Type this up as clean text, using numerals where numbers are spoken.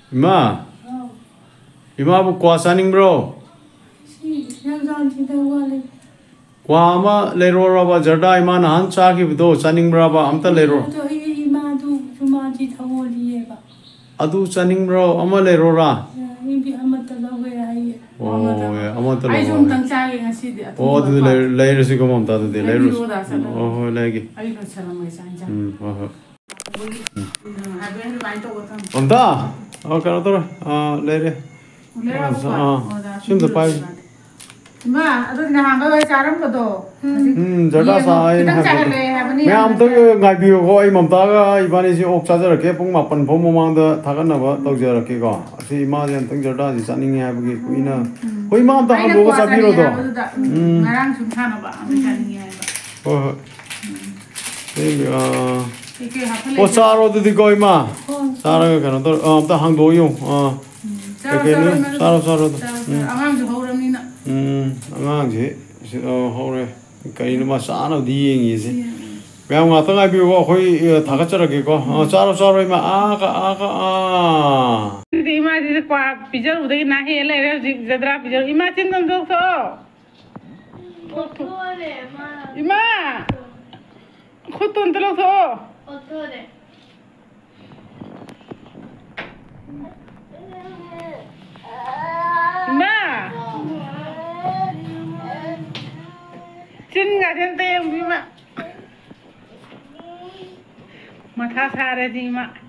이마. 이마부 과 사닝 브로. 과 아마 레로라바 저다 이마나 한 차기부도 사닝 브라바 암타 레로. 이마도 주마지 타월이에가. 아두 사닝 브로 아마 레로라. 이비 아마타 라고야. 아마타 아이 좀 당차게 가시디. 두 레이르시 고맘 다두데 레이르. 레기. 아이로 사람이 산자. 온다. 그러더라. 레레. 심도 빠이. 마, 아들 나한가 왜 자른 거도. 저다 사이. 매암 또 가비고 거의 맘다가 이번에 옥자저렇게 뽕마pan 봄모망도 다갔나봐 떡저렇게가. 시 마전 떡저다 지산닝이 해보기 꾸이나. 거의 마음도 한 보고 사비로도. 나랑 좀 타나 봐. 아메리카닝이 해봐. 사로도 되고 이마. 사라가 그런 또 아무튼 항도용. 사로도. 아마도 호람이나. 아마지. 호래. 그러니까 뭐 사나 디행이지. 매우 같은 거 비고 거의 다 같저렇게고. 사로 이마 아가. 이마 이제 과 비절 우대기 나해 레레 제드라 비절 이마 진동 독소. 이마. खुद तो लो Ma Chân gà chân tem đi mà thả thả ra gì mà